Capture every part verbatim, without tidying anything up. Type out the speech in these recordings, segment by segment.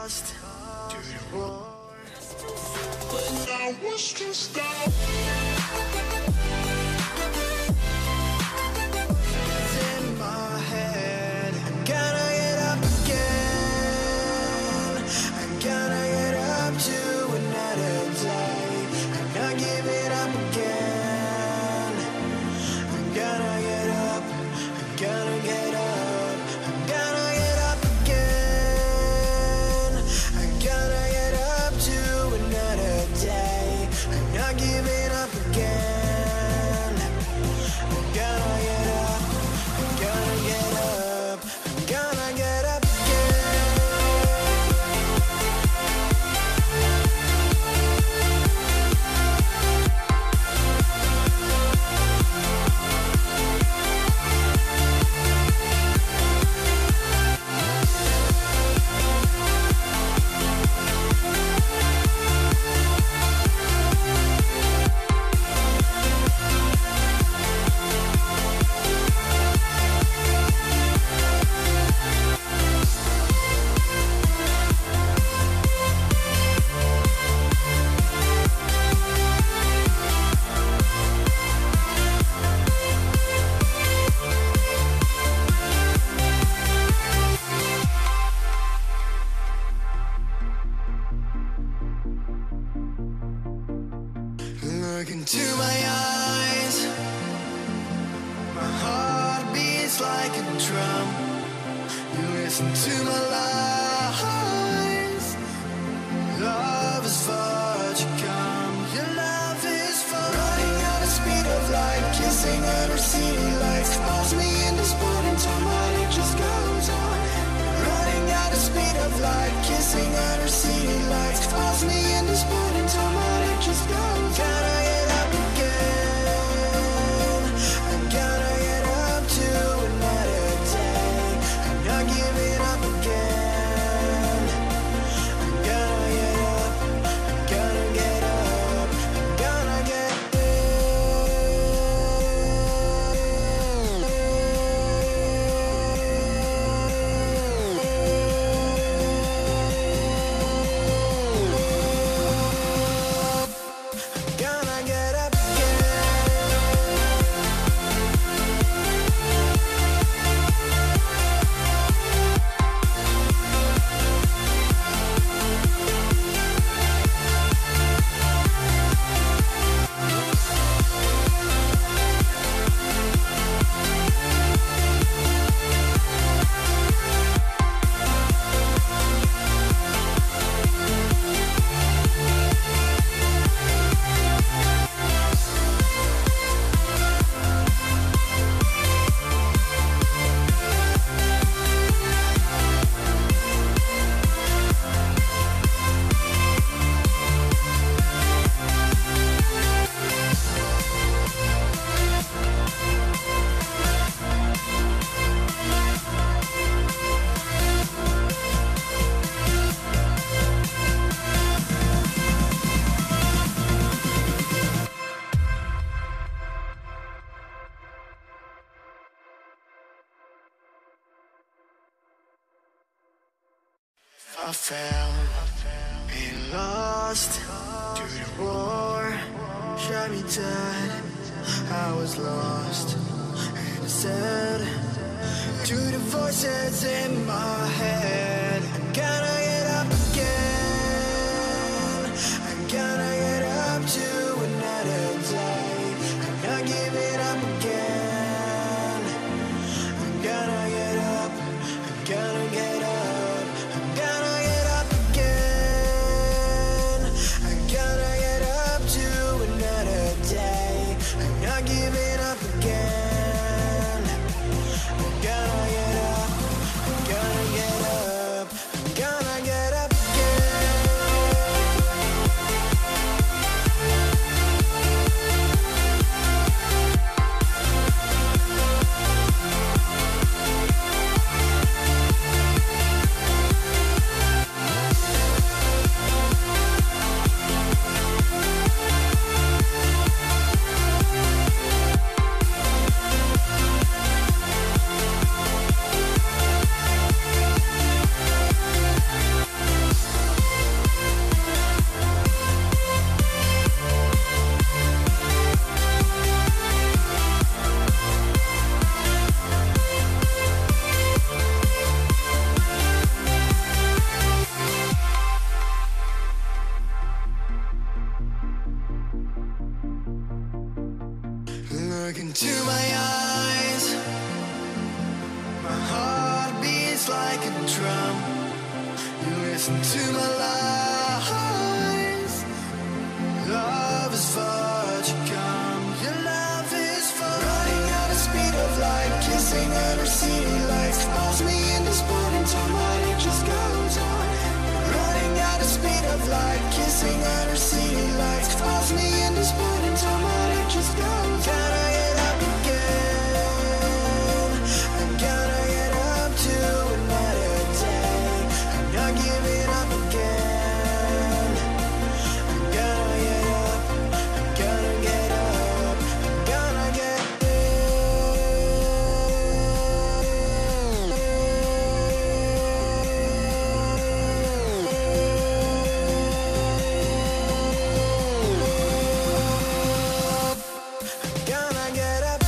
lost to the war, but I was just out. It's in my head. I gotta get up again. I gotta get up to another day. I'm not giving up again. I gotta get up. I gotta get up. I gotta get up again. I gotta get up to another day. I'm not giving up again. I gotta get up. I gotta get up. I gotta get up again. Look into my eyes. My heart beats like a drum. You listen to my lies. Love is far to come. Your love is far. Running at the speed of light, kissing under city lights. Calls me in this morning time, but it just goes on. Running at the speed of light, kissing under city lights. Calls me in this morning time, but it just goes on. Gotta get up again. I gotta get up to another day. I'm not giving up again. I gotta get up. I gotta get up. I gotta get Gonna get up I fell and lost to the war. Shot me dead. I was lost and I said to the voices in my head, I gotta get up again. I gotta get up to another day. I'm not giving up again. I gotta get up. I gotta get up. Giving up again. I gotta get up. I gotta get up. like a drum. You listen to my lies. Love is far to come. Your love is far. Running at the speed of light, kissing under city lights. Calls me in this morning time, but it just goes on. Running at the speed of light, kissing under city lights. Calls me in this morning time, but it just goes on. Gotta get up again. I gotta get up to another day. I'm not giving up again. I gotta get up. I gotta get up. I gotta get Gonna get up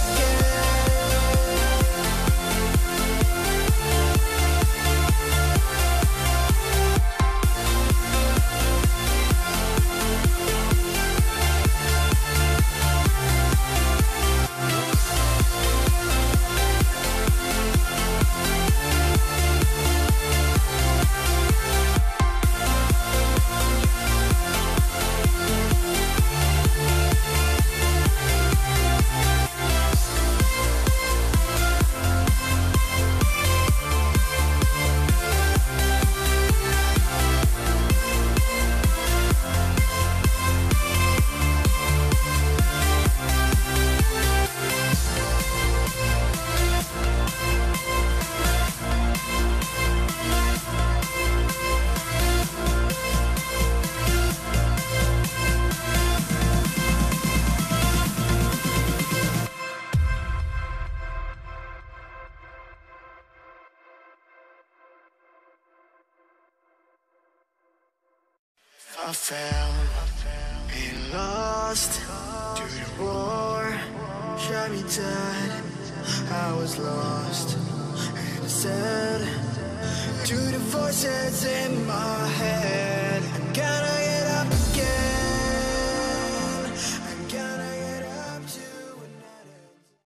I fell and lost to the war. Shot me dead. I was lost and I said to the voices in my head, I gotta